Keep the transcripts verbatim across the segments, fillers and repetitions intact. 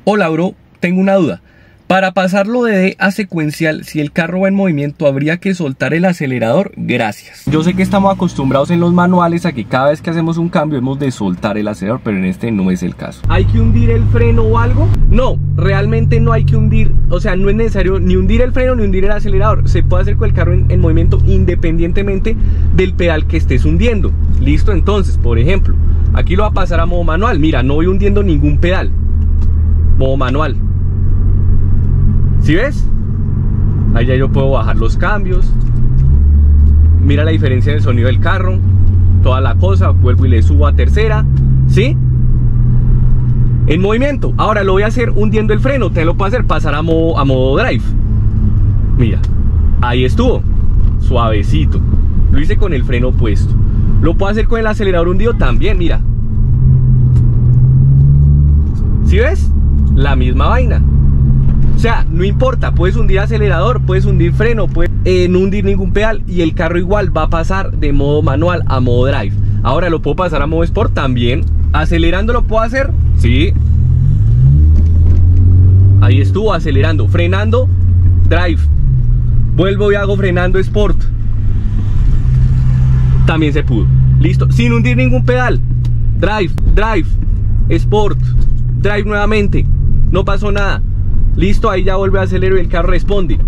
Hola bro, tengo una duda. Para pasarlo de D a secuencial, si el carro va en movimiento, ¿habría que soltar el acelerador? Gracias. Yo sé que estamos acostumbrados en los manuales a que cada vez que hacemos un cambio hemos de soltar el acelerador, pero en este no es el caso. ¿Hay que hundir el freno o algo? No, realmente no hay que hundir, o sea, no es necesario ni hundir el freno ni hundir el acelerador. Se puede hacer con el carro en, en movimiento independientemente del pedal que estés hundiendo. Listo, entonces, por ejemplo, aquí lo va a pasar a modo manual. Mira, no voy hundiendo ningún pedal. Modo manual. ¿Sí ves? Ahí ya yo puedo bajar los cambios. Mira la diferencia en el sonido del carro. Toda la cosa. Vuelvo y le subo a tercera. ¿Sí? En movimiento. Ahora lo voy a hacer hundiendo el freno. Te lo puedo hacer pasar a modo, a modo drive. Mira. Ahí estuvo. Suavecito. Lo hice con el freno puesto. Lo puedo hacer con el acelerador hundido también. Mira. ¿Sí ves? La misma vaina. O sea, no importa, puedes hundir acelerador, puedes hundir freno, puedes eh, no hundir ningún pedal y el carro igual va a pasar de modo manual a modo drive. Ahora lo puedo pasar a modo sport también. Acelerando lo puedo hacer, sí. Ahí estuvo, acelerando, frenando, drive. Vuelvo y hago frenando sport. También se pudo. Listo, sin hundir ningún pedal. Drive, drive, sport, drive nuevamente. No pasó nada. Listo, ahí ya vuelve a acelerar y el carro responde.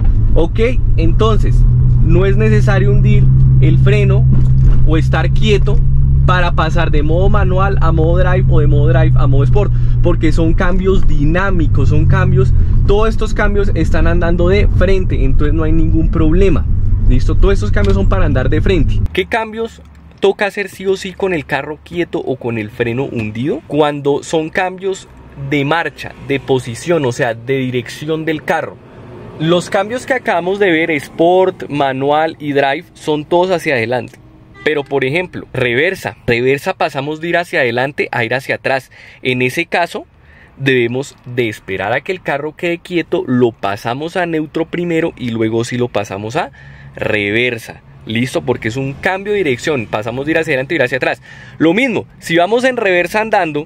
Ok, entonces no es necesario hundir el freno o estar quieto para pasar de modo manual a modo drive o de modo drive a modo sport, porque son cambios dinámicos, son cambios, todos estos cambios están andando de frente, entonces no hay ningún problema. Listo, todos estos cambios son para andar de frente. ¿Qué cambios toca hacer sí o sí con el carro quieto o con el freno hundido? Cuando son cambios de marcha, de posición, o sea, de dirección del carro. Los cambios que acabamos de ver, Sport, Manual y Drive, son todos hacia adelante. Pero por ejemplo, reversa, reversa pasamos de ir hacia adelante a ir hacia atrás. En ese caso, debemos de esperar a que el carro quede quieto, lo pasamos a neutro primero y luego sí lo pasamos a reversa. Listo, porque es un cambio de dirección, pasamos de ir hacia adelante a ir hacia atrás. Lo mismo, si vamos en reversa andando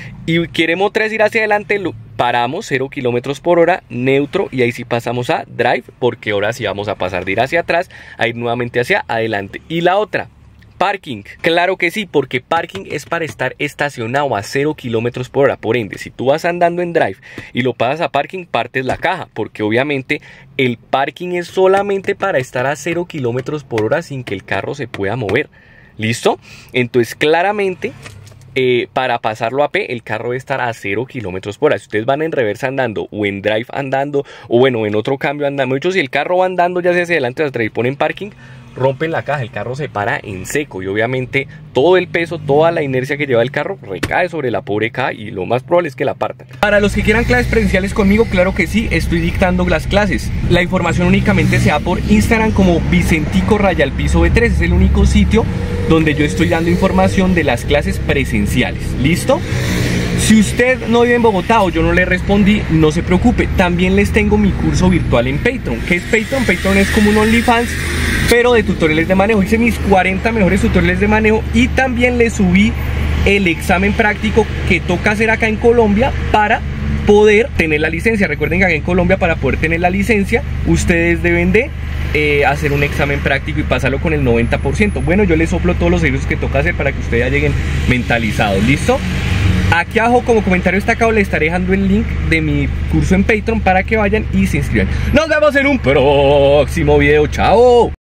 y queremos tres ir hacia adelante, lo paramos cero kilómetros por hora, neutro, y ahí sí pasamos a drive, porque ahora sí vamos a pasar de ir hacia atrás a ir nuevamente hacia adelante. Y la otra, parking, claro que sí, porque parking es para estar estacionado a cero kilómetros por hora. Por ende, si tú vas andando en drive y lo pasas a parking, partes la caja, porque obviamente el parking es solamente para estar a cero kilómetros por hora sin que el carro se pueda mover. ¿Listo? Entonces claramente Eh, para pasarlo a P, el carro debe estar a cero kilómetros por hora. Si ustedes van en reversa andando o en drive andando, o bueno, en otro cambio andando, muchos, si el carro va andando ya sea hacia adelante o hacia atrás y ponen parking, rompen la caja, el carro se para en seco y obviamente todo el peso, toda la inercia que lleva el carro recae sobre la pobre caja y lo más probable es que la partan. Para los que quieran clases presenciales conmigo, claro que sí, estoy dictando las clases. La información únicamente se da por Instagram como Vicentico Raya al Piso B tres, es el único sitio donde yo estoy dando información de las clases presenciales. ¿Listo? Si usted no vive en Bogotá o yo no le respondí, no se preocupe, también les tengo mi curso virtual en Patreon. ¿Qué es Patreon? Patreon es como un OnlyFans, pero de tutoriales de manejo. Hice mis cuarenta mejores tutoriales de manejo y también les subí el examen práctico que toca hacer acá en Colombia para poder tener la licencia. Recuerden que acá en Colombia, para poder tener la licencia, ustedes deben de eh, hacer un examen práctico y pasarlo con el noventa por ciento. Bueno, yo les soplo todos los ejercicios que toca hacer para que ustedes ya lleguen mentalizados. ¿Listo? Aquí abajo como comentario destacado les estaré dejando el link de mi curso en Patreon para que vayan y se inscriban. Nos vemos en un próximo video. ¡Chao!